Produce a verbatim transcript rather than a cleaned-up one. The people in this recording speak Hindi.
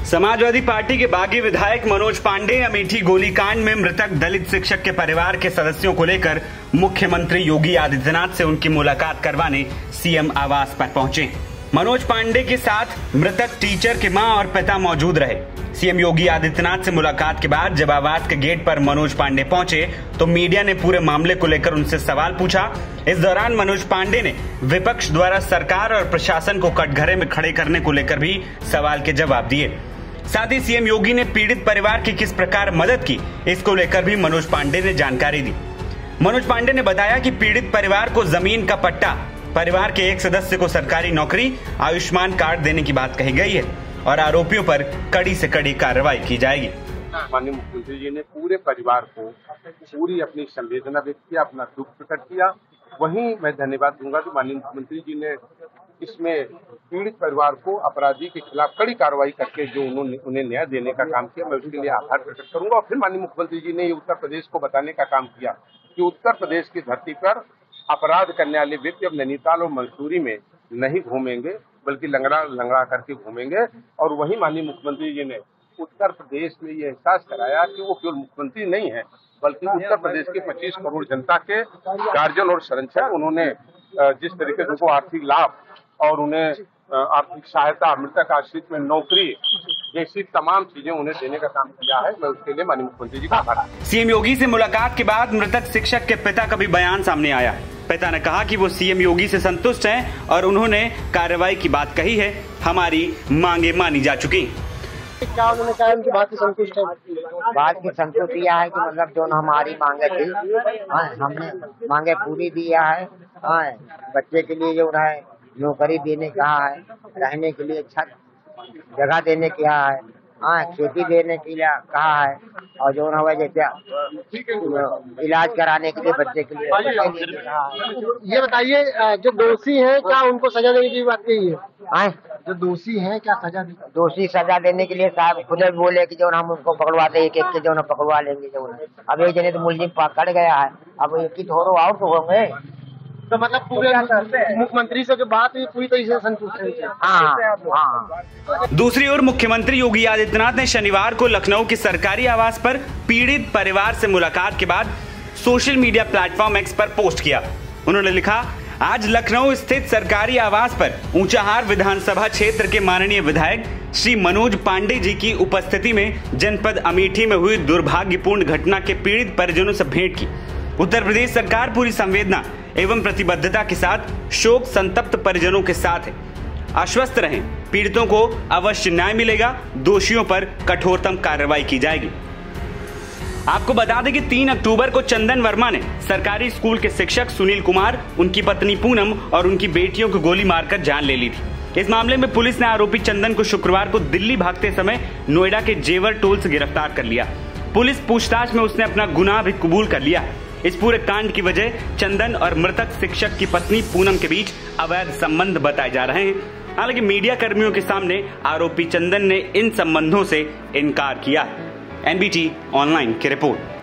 समाजवादी पार्टी के बागी विधायक मनोज पांडे अमेठी गोलीकांड में मृतक दलित शिक्षक के परिवार के सदस्यों को लेकर मुख्यमंत्री योगी आदित्यनाथ से उनकी मुलाकात करवाने सीएम आवास पर पहुंचे। मनोज पांडे के साथ मृतक टीचर के मां और पिता मौजूद रहे। सीएम योगी आदित्यनाथ से मुलाकात के बाद जब आवास के गेट पर मनोज पांडे पहुंचे तो मीडिया ने पूरे मामले को लेकर उनसे सवाल पूछा। इस दौरान मनोज पांडे ने विपक्ष द्वारा सरकार और प्रशासन को कटघरे में खड़े करने को लेकर भी सवाल के जवाब दिए। साथ ही सीएम योगी ने पीड़ित परिवार की किस प्रकार मदद की, इसको लेकर भी मनोज पांडे ने जानकारी दी। मनोज पांडे ने बताया कि पीड़ित परिवार को जमीन का पट्टा, परिवार के एक सदस्य को सरकारी नौकरी, आयुष्मान कार्ड देने की बात कही गई है और आरोपियों पर कड़ी से कड़ी कार्रवाई की जाएगी। माननीय मुख्यमंत्री जी ने पूरे परिवार को पूरी अपनी संवेदना व्यक्त किया, अपना दुख प्रकट किया। वहीं मैं धन्यवाद दूंगा कि माननीय मुख्यमंत्री जी ने इसमें पीड़ित परिवार को अपराधी के खिलाफ कड़ी कार्रवाई करके जो उन्होंने उन्हें न्याय देने का काम किया, मैं उसके लिए आभार प्रकट करूंगा। और फिर माननीय मुख्यमंत्री जी ने ये उत्तर प्रदेश को बताने का काम किया कि उत्तर प्रदेश की धरती पर अपराध करने वाले व्यक्ति अब नैनीताल और मंसूरी में नहीं घूमेंगे, बल्कि लंगड़ा लंगड़ा करके घूमेंगे। और वहीं माननीय मुख्यमंत्री जी ने उत्तर प्रदेश में ये एहसास कराया कि वो केवल मुख्यमंत्री नहीं है, बल्कि उत्तर प्रदेश के पच्चीस करोड़ जनता के गार्जियन और संरक्षक। उन्होंने जिस तरीके से उनको आर्थिक लाभ और उन्हें आर्थिक सहायता, मृतक आश्रित में नौकरी जैसी तमाम चीजें उन्हें देने का काम किया है, मैं उसके लिए माननीय मुख्यमंत्री जी का आभार। सीएम योगी से मुलाकात के बाद मृतक शिक्षक के पिता का भी बयान सामने आया है। पिता ने कहा कि वो सीएम योगी से संतुष्ट हैं और उन्होंने कार्रवाई की बात कही है। हमारी मांगे मानी जा चुकी। क्या उन्होंने कहा उनकी बात की संतुष्ट है? बात की संतुष्टि यह है कि मतलब जो हमारी मांगे थी हमने मांगे पूरी दिया है। बच्चे के लिए जो है नौकरी देने कहा है, रहने के लिए छत जगह देने की कहा है, हाँ खेती देने के लिए कहा है, और जो है जैसे इलाज कराने के लिए बच्चे के लिए कहा है। ये बताइए, जो दोषी हैं क्या उनको सजा देने की बात कही है? हाँ जो दोषी हैं क्या सजा दी? दोषी सजा देने के लिए साहब खुद बोले कि जो हम उनको पकड़वाते एक एक के जो पकड़वा लेंगे। जो अब एक जने तो मुलजिम पकड़ गया है, अब एक ही थोड़ो और तो होंगे। तो मतलब पूरे मुख्यमंत्री से बात पूरी तरीके से संतुष्ट है। हाँ, हाँ। दूसरी ओर मुख्यमंत्री योगी आदित्यनाथ ने शनिवार को लखनऊ के सरकारी आवास पर पीड़ित परिवार से मुलाकात के बाद सोशल मीडिया प्लेटफॉर्म एक्स पर पोस्ट किया। उन्होंने लिखा, आज लखनऊ स्थित सरकारी आवास पर ऊंचाहार विधानसभा क्षेत्र के माननीय विधायक श्री मनोज पांडे जी की उपस्थिति में जनपद अमेठी में हुई दुर्भाग्यपूर्ण घटना के पीड़ित परिजनों से भेंट की। उत्तर प्रदेश सरकार पूरी संवेदना एवं प्रतिबद्धता के साथ शोक संतप्त परिजनों के साथ है। आश्वस्त रहें, पीड़ितों को अवश्य न्याय मिलेगा, दोषियों पर कठोरतम कार्रवाई की जाएगी। आपको बता दें कि तीन अक्टूबर को चंदन वर्मा ने सरकारी स्कूल के शिक्षक सुनील कुमार, उनकी पत्नी पूनम और उनकी बेटियों को गोली मारकर जान ले ली थी। इस मामले में पुलिस ने आरोपी चंदन को शुक्रवार को दिल्ली भागते समय नोएडा के जेवर टोल से गिरफ्तार कर लिया। पुलिस पूछताछ में उसने अपना गुनाह भी कबूल कर लिया। इस पूरे कांड की वजह चंदन और मृतक शिक्षक की पत्नी पूनम के बीच अवैध संबंध बताए जा रहे हैं। हालांकि मीडिया कर्मियों के सामने आरोपी चंदन ने इन संबंधों से इनकार किया। एनबीटी ऑनलाइन की रिपोर्ट।